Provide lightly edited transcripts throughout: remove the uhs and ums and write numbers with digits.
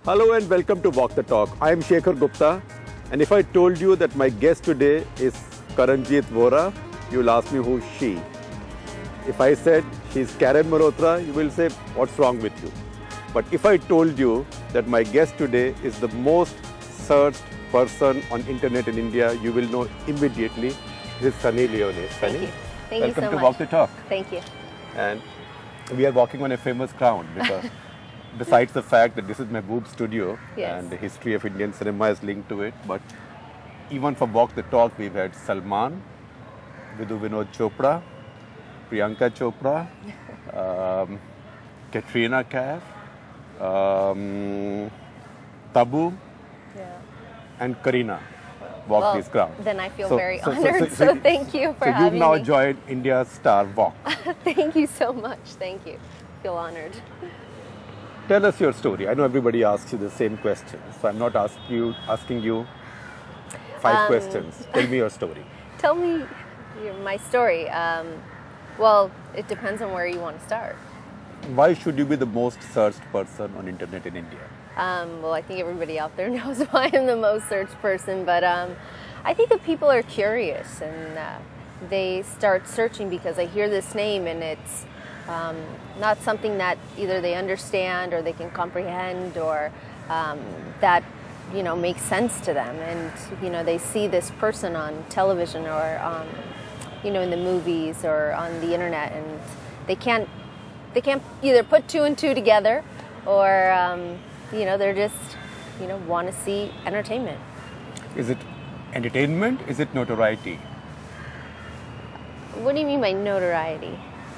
Hello and welcome to Walk the Talk. I am Shekhar Gupta, and if I told you that my guest today is Karenjit Vohra, you'll ask me who's she. If I said she's Karen Malhotra, you will say, what's wrong with you? But if I told you that my guest today is the most searched person on internet in India, you will know immediately. This is Sunny Leone. Sunny, thank you. Thank welcome you so to much. Walk the Talk. Thank you. And we are walking on a famous ground because besides the fact that this is my boob studio, Yes. and the history of Indian cinema is linked to it, but even for Walk the Talk, we've had Salman, Vidhu Vinod Chopra, Priyanka Chopra, Katrina Kaif, Taboo, Yeah. and Karina walk these grounds. Then I feel very honored, so thank you for having me. So you've now joined India's Star Walk. Thank you so much. Thank you. Feel honored. Tell us your story. I know everybody asks you the same question, so I'm not asking you 5 questions. Tell me your story. Tell me my story. Well, it depends on where you want to start. Why should you be the most searched person on internet in India? Well, I think everybody out there knows why I'm the most searched person, but I think that people are curious and they start searching because they hear this name and it's not something that either they understand or they can comprehend or that makes sense to them, and they see this person on television or in the movies or on the internet, and they can't either put 2 and 2 together or they're just want to see entertainment. Is it entertainment? Is it notoriety? What do you mean by notoriety?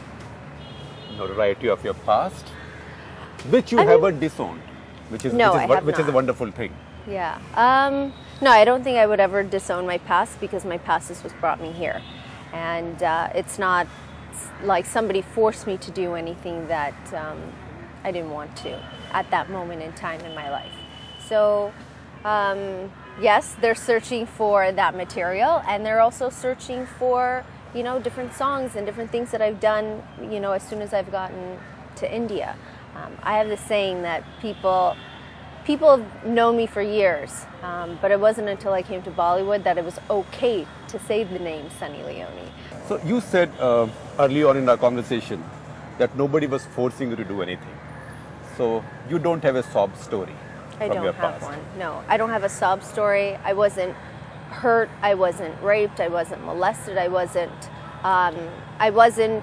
Notoriety of your past, which you haven't disowned, which is a wonderful thing. Yeah. No, I don't think I would ever disown my past because my past is what brought me here, and it's not like somebody forced me to do anything that I didn't want to at that moment in time in my life. So yes, they're searching for that material, and they're also searching for different songs and different things that I've done as soon as I've gotten to India. I have this saying that people have known me for years, but it wasn't until I came to Bollywood that it was okay to say the name Sunny Leone. So you said early on in our conversation that nobody was forcing you to do anything. So you don't have a sob story from your past. I don't have one. No, I don't have a sob story. I wasn't hurt. I wasn't raped. I wasn't molested. I wasn't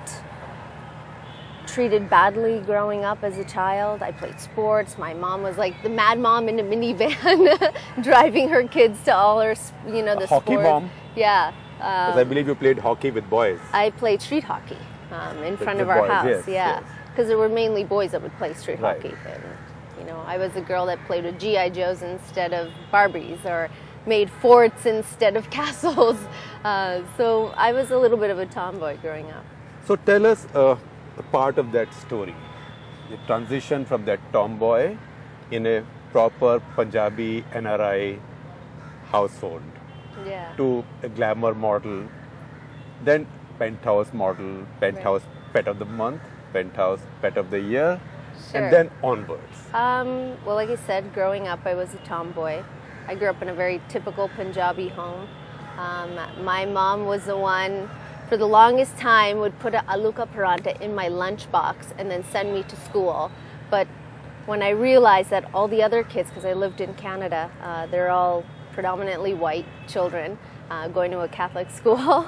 treated badly growing up as a child. I played sports. My mom was like the mad mom in a minivan driving her kids to all her, the hockey sports. Mom? Yeah. Because I believe you played hockey with boys. I played street hockey in front of our house. Yes, because there were mainly boys that would play street Right. hockey. And, I was a girl that played with G.I. Joes instead of Barbies, or made forts instead of castles. So I was a little bit of a tomboy growing up. So tell us a part of that story. The transition from that tomboy in a proper Punjabi NRI household to a glamour model, then penthouse model, penthouse pet of the month, penthouse pet of the year, and then onwards. Well, like I said, growing up I was a tomboy. I grew up in a very typical Punjabi home. My mom was the one, for the longest time, would put a aloo ka paranta in my lunchbox and then send me to school. But when I realized that all the other kids, because I lived in Canada, they're all predominantly white children going to a Catholic school,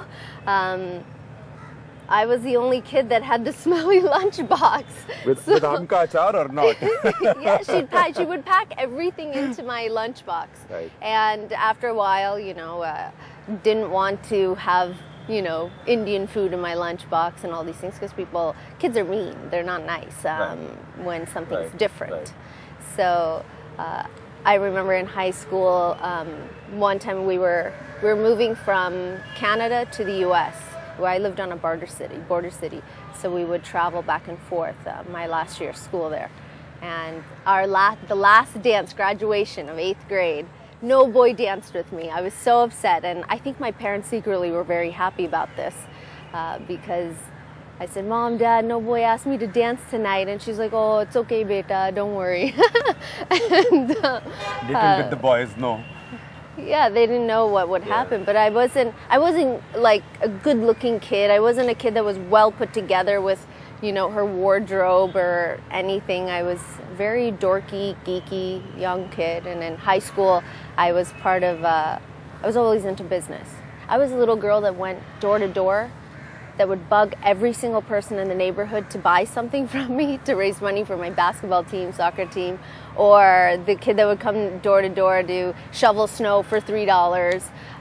I was the only kid that had the smelly lunchbox. With amka achar or not? Yeah, she would pack everything into my lunchbox. Right. And after a while, didn't want to have, Indian food in my lunchbox and all these things because kids are mean. They're not nice when something's different. Right. So I remember in high school, one time we were moving from Canada to the U.S. where I lived on a border city. So we would travel back and forth my last year of school there. And the last dance, graduation of 8th grade, no boy danced with me. I was so upset, and I think my parents secretly were very happy about this because I said, Mom, Dad, no boy asked me to dance tonight. And she's like, oh, it's okay, beta, don't worry. And, Little did the boys know. yeah, they didn't know what would happen, but I wasn't like a good-looking kid. I wasn't a kid that was well put together with, you know, her wardrobe or anything. I was very dorky, geeky young kid, and in high school, I was part of. I was always into business. I was a little girl that went door to door, that would bug every single person in the neighborhood to buy something from me to raise money for my basketball team, soccer team, or the kid that would come door to door to shovel snow for $3,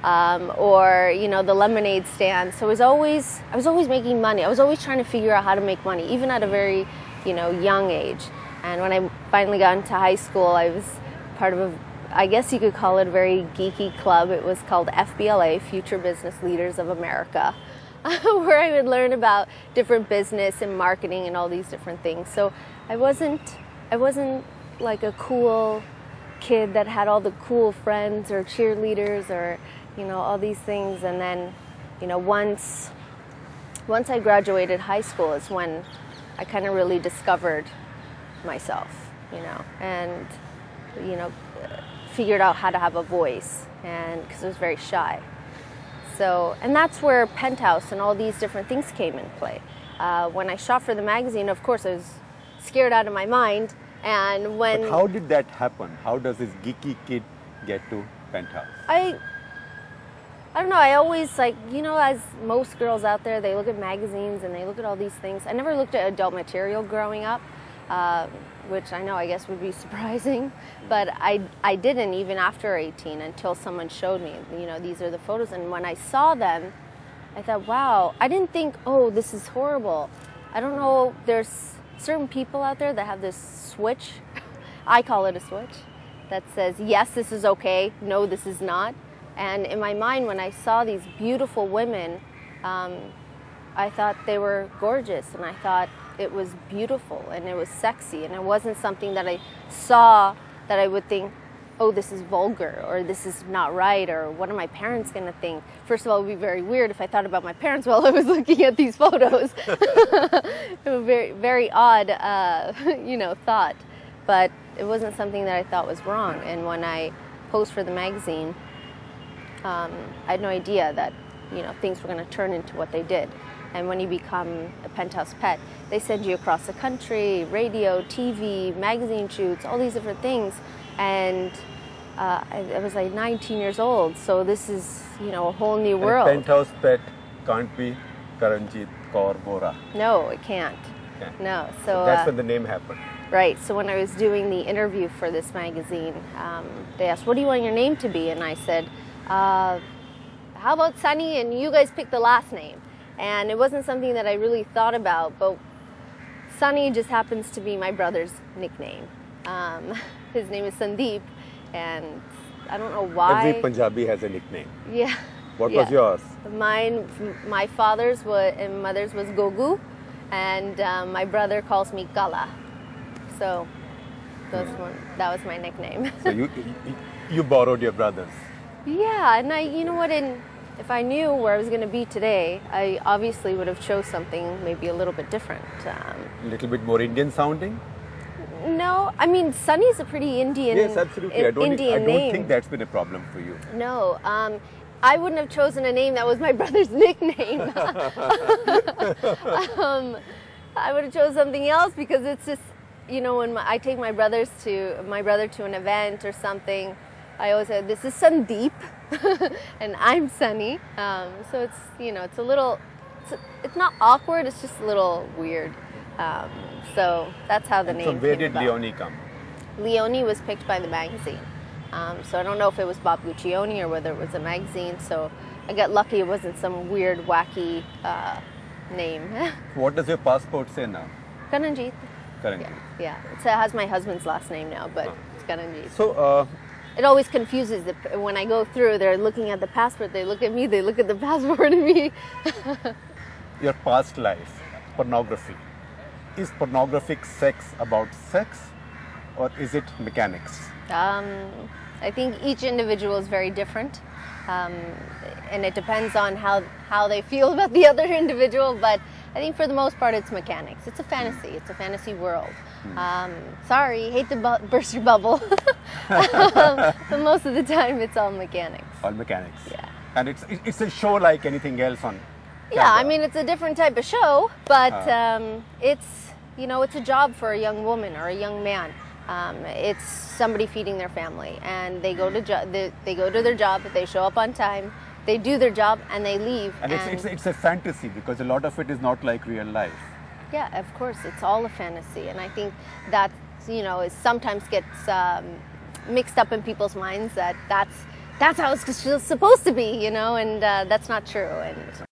or you know, the lemonade stand. So I was always making money. I was always trying to figure out how to make money, even at a very, you know, young age. And when I finally got into high school, I was part of I guess you could call it a very geeky club. It was called FBLA, Future Business Leaders of America, where I would learn about different business and marketing and all these different things. So I wasn't like a cool kid that had all the cool friends or cheerleaders or, you know, all these things. And then, you know, once I graduated high school is when I kind of really discovered myself, you know, and, you know, figured out how to have a voice, and because I was very shy. So, and that's where Penthouse and all these different things came in play. When I shot for the magazine, of course, I was scared out of my mind. And when... But how did that happen? How does this geeky kid get to Penthouse? I don't know, I always, like, you know, as most girls out there, they look at magazines and they look at all these things. I never looked at adult material growing up, which I know, I guess, would be surprising. But I didn't even after 18 until someone showed me, you know, these are the photos. And when I saw them, I thought, wow, I didn't think, oh, this is horrible. I don't know, there's certain people out there that have this switch, I call it a switch, that says, yes, this is okay, no, this is not. And in my mind, when I saw these beautiful women, I thought they were gorgeous, and I thought it was beautiful, and it was sexy, and it wasn't something that I saw that I would think, oh, this is vulgar, or this is not right, or what are my parents going to think? First of all, it would be very weird if I thought about my parents while I was looking at these photos. It was very, very odd, you know, thought. But it wasn't something that I thought was wrong. And when I posed for the magazine, I had no idea that, you know, things were going to turn into what they did. And when you become a Penthouse pet, they send you across the country, radio, TV, magazine shoots, all these different things. And I was like 19 years old, so this is, you know, a whole new world. And Penthouse pet can't be Karenjit Kaur Vohra. No, it can't. Okay. No. So that's when the name happened. Right. So when I was doing the interview for this magazine, they asked, what do you want your name to be? And I said, how about Sunny, and you guys pick the last name. And it wasn't something that I really thought about, but Sunny just happens to be my brother's nickname. His name is Sandeep, and I don't know why. Every Punjabi has a nickname. Yeah. What was yours? Mine, my father's and mother's was Gogu, and my brother calls me Kala. So that was my nickname. So you borrowed your brother's. Yeah, and you know what, if I knew where I was going to be today, I obviously would have chose something maybe a little bit different. A little bit more Indian sounding? No, I mean, Sunny's a pretty Indian name. Yes, absolutely. I don't think that's been a problem for you. No, I wouldn't have chosen a name that was my brother's nickname. I would have chosen something else, because it's just, you know, when I take my brother to an event or something, I always say, this is Sandeep, and I'm Sunny. So it's, you know, it's a little, it's not awkward, it's just a little weird. So that's how the name came about. So where did Leone come? Leone was picked by the magazine. So I don't know if it was Bob Guccione or whether it was a magazine. So I got lucky it wasn't some weird, wacky name. What does your passport say now? Karenjit. Karenjit. Yeah. It has my husband's last name now, but it's Karenjit. So it always confuses when I go through. They're looking at the passport. They look at me. They look at the passport and me. Your past life, pornography. Is pornographic sex about sex, or is it mechanics? I think each individual is very different, and it depends on how they feel about the other individual. But I think for the most part it's mechanics. It's a fantasy. It's a fantasy world. Sorry, hate to burst your bubble. But most of the time it's all mechanics. All mechanics. Yeah. And it's a show like anything else on Yeah, camera. I mean it's a different type of show, but it's, you know, it's a job for a young woman or a young man. It's somebody feeding their family, and they go to they go to their job, they show up on time, they do their job, and they leave. And it's a fantasy because a lot of it is not like real life. Yeah, of course, it's all a fantasy, and I think that, you know, it sometimes gets mixed up in people's minds that that's how it's supposed to be, you know, and that's not true. And